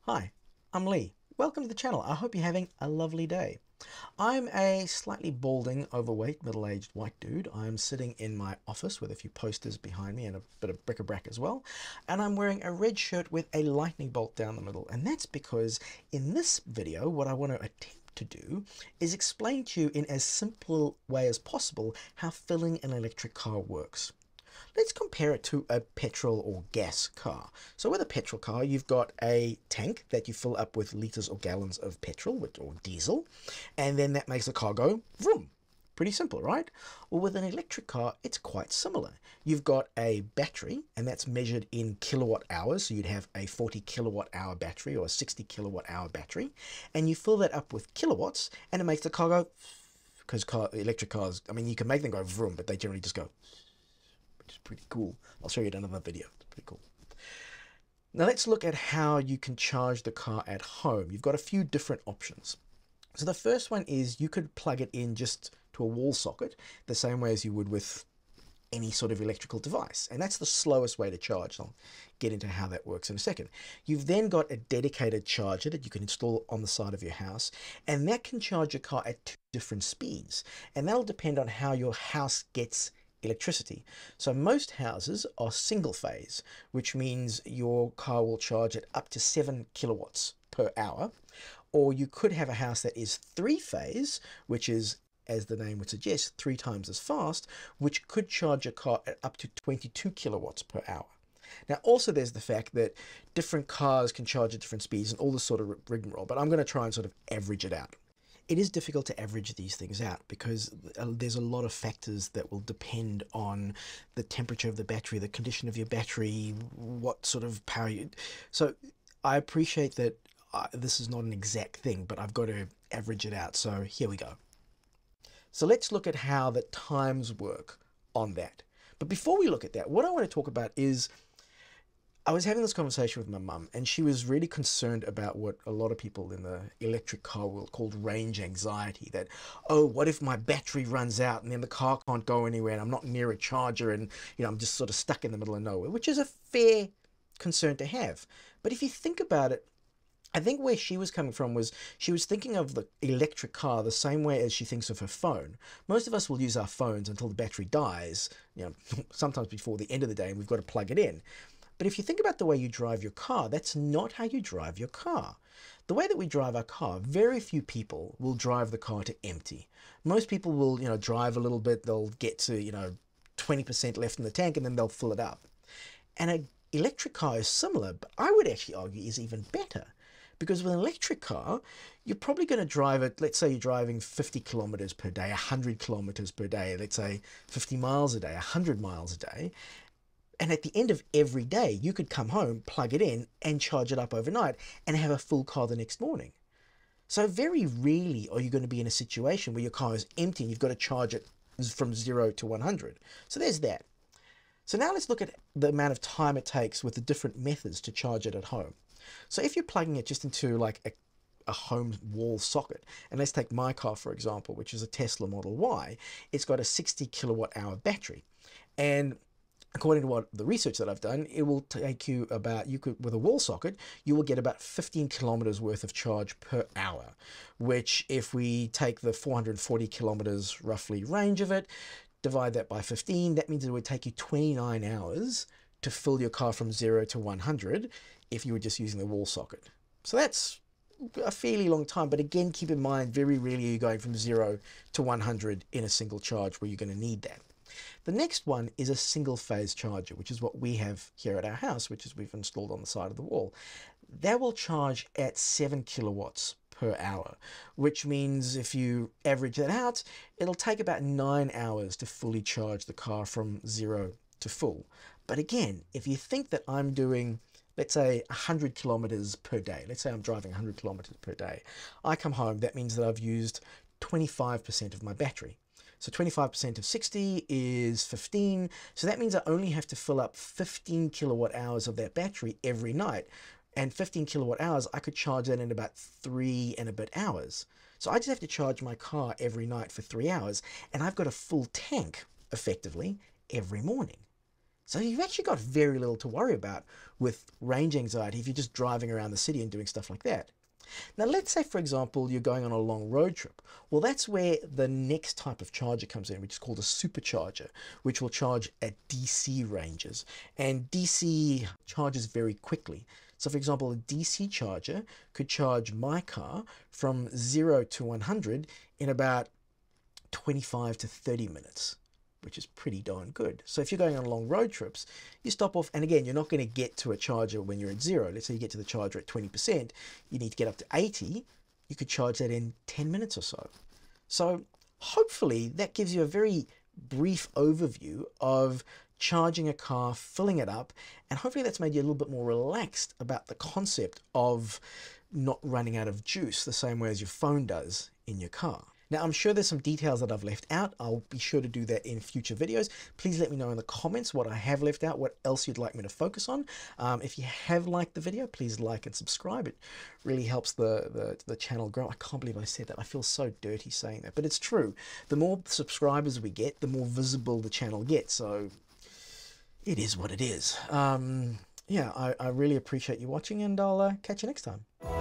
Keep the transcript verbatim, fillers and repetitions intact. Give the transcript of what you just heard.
Hi, I'm Lee. Welcome to the channel. I hope you're having a lovely day. I'm a slightly balding, overweight, middle-aged white dude. I'm sitting in my office with a few posters behind me and a bit of bric-a-brac as well. And I'm wearing a red shirt with a lightning bolt down the middle. And that's because in this video, what I want to attempt to do is explain to you in as simple way as possible how filling an electric car works. Let's compare it to a petrol or gas car. So with a petrol car, you've got a tank that you fill up with liters or gallons of petrol or diesel, and then that makes the car go vroom. Pretty simple, right? Well, with an electric car, it's quite similar. You've got a battery, and that's measured in kilowatt hours. So you'd have a forty kilowatt hour battery or a sixty kilowatt hour battery, and you fill that up with kilowatts, and it makes the car go, because car, electric cars, I mean, you can make them go vroom, but they generally just go, which is pretty cool. I'll show you in another video. It's pretty cool. Now let's look at how you can charge the car at home. You've got a few different options. So the first one is you could plug it in just to a wall socket, the same way as you would with any sort of electrical device. And that's the slowest way to charge. I'll get into how that works in a second. You've then got a dedicated charger that you can install on the side of your house, and that can charge your car at two different speeds. And that'll depend on how your house gets electricity. So most houses are single phase, which means your car will charge at up to seven kilowatts per hour. Or you could have a house that is three phase, which is, as the name would suggest, three times as fast, which could charge your car at up to twenty-two kilowatts per hour. Now, also there's the fact that different cars can charge at different speeds and all this sort of rigmarole, but I'm going to try and sort of average it out. It is difficult to average these things out because there's a lot of factors that will depend on the temperature of the battery, the condition of your battery, what sort of power you... So I appreciate that uh, this is not an exact thing, but I've got to average it out. So here we go. So let's look at how the times work on that. But before we look at that, what I want to talk about is I was having this conversation with my mum, and she was really concerned about what a lot of people in the electric car world called range anxiety, that, oh, what if my battery runs out and then the car can't go anywhere and I'm not near a charger and, you know, I'm just sort of stuck in the middle of nowhere, which is a fair concern to have. But if you think about it, I think where she was coming from was she was thinking of the electric car the same way as she thinks of her phone. Most of us will use our phones until the battery dies, you know, sometimes before the end of the day, and we've got to plug it in. But if you think about the way you drive your car, that's not how you drive your car. The way that we drive our car, very few people will drive the car to empty. Most people will, you know, drive a little bit, they'll get to, you know, twenty percent left in the tank and then they'll fill it up. And an electric car is similar, but I would actually argue is even better. Because with an electric car, you're probably going to drive it, let's say you're driving fifty kilometers per day, one hundred kilometers per day, let's say fifty miles a day, one hundred miles a day. And at the end of every day, you could come home, plug it in, and charge it up overnight, and have a full car the next morning. So very rarely are you going to be in a situation where your car is empty and you've got to charge it from zero to one hundred. So there's that. So now let's look at the amount of time it takes with the different methods to charge it at home. So if you're plugging it just into like a a home wall socket, and let's take my car for example, which is a Tesla Model Y, it's got a sixty kilowatt hour battery, and according to what the research that I've done, it will take you about, you could, with a wall socket, you will get about fifteen kilometers worth of charge per hour, which if we take the four hundred forty kilometers roughly range of it, divide that by fifteen, that means it would take you twenty-nine hours to fill your car from zero to one hundred if you were just using the wall socket. So that's a fairly long time, but again, keep in mind, very rarely are you going from zero to one hundred in a single charge where you're going to need that. The next one is a single phase charger, which is what we have here at our house, which is we've installed on the side of the wall. That will charge at seven kilowatts per hour, which means if you average that out, it'll take about nine hours to fully charge the car from zero to full. But again, if you think that I'm doing, let's say one hundred kilometers per day, let's say I'm driving one hundred kilometers per day, I come home, that means that I've used twenty-five percent of my battery. So twenty-five percent of sixty is fifteen. So that means I only have to fill up fifteen kilowatt hours of that battery every night. And fifteen kilowatt hours, I could charge that in about three and a bit hours. So I just have to charge my car every night for three hours. And I've got a full tank, effectively, every morning. So you've actually got very little to worry about with range anxiety if you're just driving around the city and doing stuff like that. Now, let's say, for example, you're going on a long road trip. Well, that's where the next type of charger comes in, which is called a supercharger, which will charge at D C ranges. And D C charges very quickly. So, for example, a D C charger could charge my car from zero to one hundred in about twenty-five to thirty minutes, which is pretty darn good. So if you're going on long road trips, you stop off, and again, you're not going to get to a charger when you're at zero. Let's say you get to the charger at twenty percent, you need to get up to eighty. You could charge that in ten minutes or so. So hopefully that gives you a very brief overview of charging a car, filling it up, and hopefully that's made you a little bit more relaxed about the concept of not running out of juice the same way as your phone does in your car. Now, I'm sure there's some details that I've left out. I'll be sure to do that in future videos. Please let me know in the comments what I have left out, what else you'd like me to focus on. Um, if you have liked the video, please like and subscribe. It really helps the, the, the channel grow. I can't believe I said that. I feel so dirty saying that, but it's true. The more subscribers we get, the more visible the channel gets. So it is what it is. Um, yeah, I, I really appreciate you watching, and I'll uh, catch you next time.